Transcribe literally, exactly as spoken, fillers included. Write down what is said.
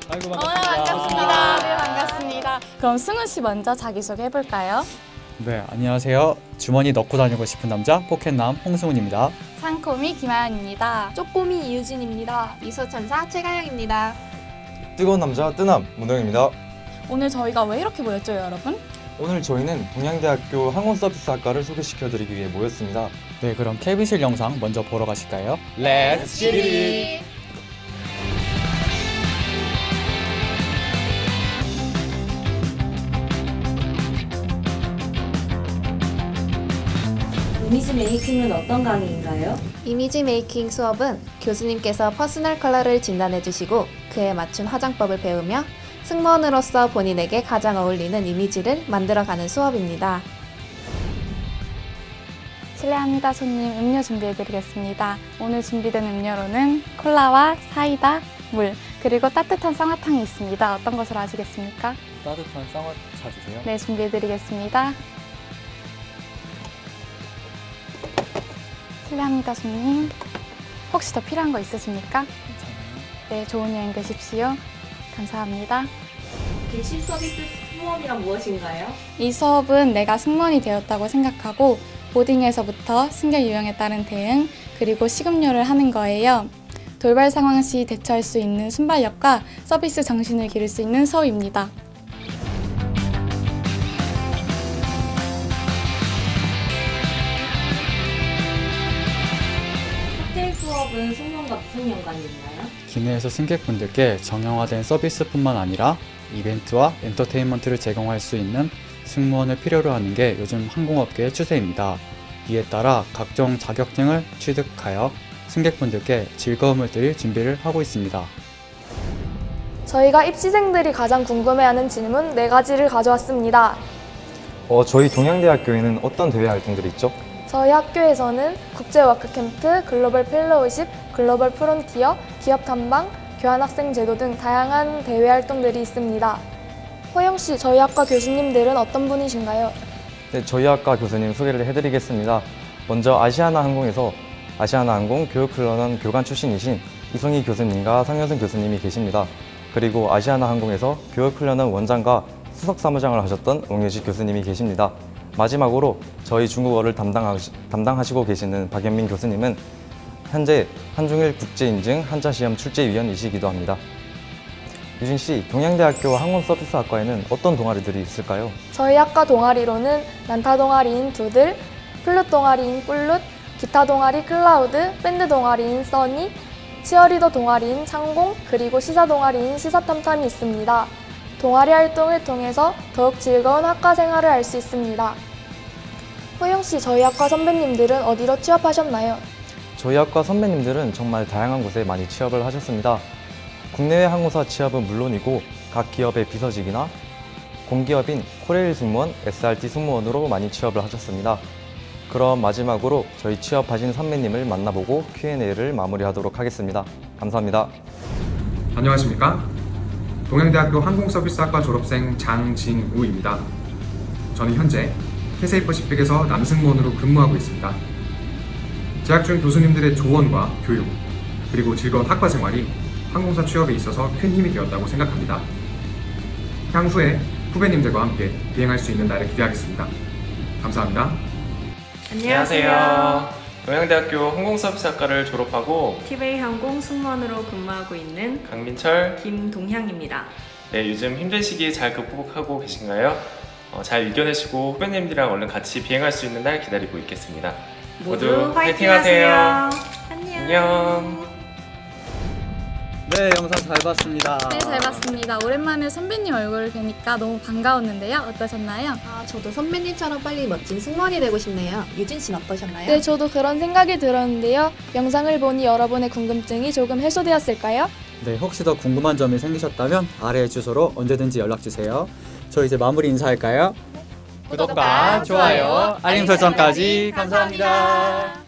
아이고 어머나 반갑습니다. 반갑습니다. 네 반갑습니다. 그럼 승우 씨 먼저 자기소개 해볼까요? 네, 안녕하세요. 주머니 넣고 다니고 싶은 남자 포켓남 홍승훈입니다. 상코미 김하연입니다. 쪼꼬미 이유진입니다. 미소천사 최가영입니다. 뜨거운 남자 뜨남 문동입니다. 오늘 저희가 왜 이렇게 모였죠, 여러분? 오늘 저희는 동양대학교 항공서비스학과를 소개시켜드리기 위해 모였습니다. 네, 그럼 케이비실 영상 먼저 보러 가실까요? Let's get it! 이미지 메이킹은 어떤 강의인가요? 이미지 메이킹 수업은 교수님께서 퍼스널 컬러를 진단해 주시고 그에 맞춘 화장법을 배우며 승무원으로서 본인에게 가장 어울리는 이미지를 만들어가는 수업입니다. 실례합니다, 손님. 음료 준비해드리겠습니다. 오늘 준비된 음료로는 콜라와 사이다, 물, 그리고 따뜻한 쌍화탕이 있습니다. 어떤 것으로 하시겠습니까? 따뜻한 쌍화차 주세요. 네, 준비해드리겠습니다. 실례합니다, 손님. 혹시 더 필요한 거 있으십니까? 네, 좋은 여행 되십시오. 감사합니다. 개실 서비스 승무원이란 무엇인가요? 이 수업은 내가 승무원이 되었다고 생각하고 보딩에서부터 승객 유형에 따른 대응, 그리고 식음료를 하는 거예요. 돌발 상황 시 대처할 수 있는 순발력과 서비스 정신을 기를 수 있는 수업입니다. 칵테일 수업은 승무원과 무슨 연관이 있나요? 기내에서 승객분들께 정형화된 서비스뿐만 아니라 이벤트와 엔터테인먼트를 제공할 수 있는 승무원을 필요로 하는 게 요즘 항공업계의 추세입니다. 이에 따라 각종 자격증을 취득하여 승객분들께 즐거움을 드릴 준비를 하고 있습니다. 저희가 입시생들이 가장 궁금해하는 질문 네 가지를 가져왔습니다. 어, 저희 동양대학교에는 어떤 대외 활동들이 있죠? 저희 학교에서는 국제워크캠프, 글로벌 펠로우십, 글로벌 프론티어, 기업 탐방, 교환학생 제도 등 다양한 대외 활동들이 있습니다. 호영 씨, 저희 학과 교수님들은 어떤 분이신가요? 네, 저희 학과 교수님 소개를 해드리겠습니다. 먼저 아시아나항공에서 아시아나항공 교육훈련원 교관 출신이신 이송희 교수님과 상현승 교수님이 계십니다. 그리고 아시아나항공에서 교육훈련원 원장과 수석사무장을 하셨던 옹유식 교수님이 계십니다. 마지막으로 저희 중국어를 담당하시, 담당하시고 계시는 박연민 교수님은 현재 한중일 국제인증 한자시험 출제위원이시기도 합니다. 유진 씨, 동양대학교 항공서비스학과에는 어떤 동아리들이 있을까요? 저희 학과 동아리로는 난타 동아리인 두들, 플룻 동아리인 뿔룻, 기타 동아리 클라우드, 밴드 동아리인 써니, 치어리더 동아리인 창공, 그리고 시사 동아리인 시사탐탐이 있습니다. 동아리 활동을 통해서 더욱 즐거운 학과 생활을 할 수 있습니다. 호영 씨, 저희 학과 선배님들은 어디로 취업하셨나요? 저희 학과 선배님들은 정말 다양한 곳에 많이 취업을 하셨습니다. 국내외 항공사 취업은 물론이고 각 기업의 비서직이나 공기업인 코레일 승무원, 에스알티 승무원으로 많이 취업을 하셨습니다. 그럼 마지막으로 저희 취업하신 선배님을 만나보고 큐 앤 에이를 마무리하도록 하겠습니다. 감사합니다. 안녕하십니까? 동양대학교 항공서비스학과 졸업생 장진우입니다. 저는 현재 캐세이 퍼시픽에서 남승무원으로 근무하고 있습니다. 재학 중 교수님들의 조언과 교육, 그리고 즐거운 학과 생활이 항공사 취업에 있어서 큰 힘이 되었다고 생각합니다. 향후에 후배님들과 함께 비행할 수 있는 날을 기대하겠습니다. 감사합니다. 안녕하세요. 동양대학교 항공서비스학과를 졸업하고 티베이 항공 승무원으로 근무하고 있는 강민철, 김동향입니다. 네, 요즘 힘든 시기 잘 극복하고 계신가요? 어, 잘 이겨내시고 후배님들이랑 얼른 같이 비행할 수 있는 날 기다리고 있겠습니다. 모두 화이팅 하세요. 안녕. 안녕. 네, 영상 잘 봤습니다. 네, 잘 봤습니다. 오랜만에 선배님 얼굴을 뵈니까 너무 반가웠는데요. 어떠셨나요? 아, 저도 선배님처럼 빨리 멋진 승무원이 되고 싶네요. 유진 씨는 어떠셨나요? 네, 저도 그런 생각이 들었는데요. 영상을 보니 여러분의 궁금증이 조금 해소되었을까요? 네, 혹시 더 궁금한 점이 생기셨다면 아래 주소로 언제든지 연락주세요. 저 이제 마무리 인사할까요? 구독과 좋아요, 알림 설정까지 감사합니다.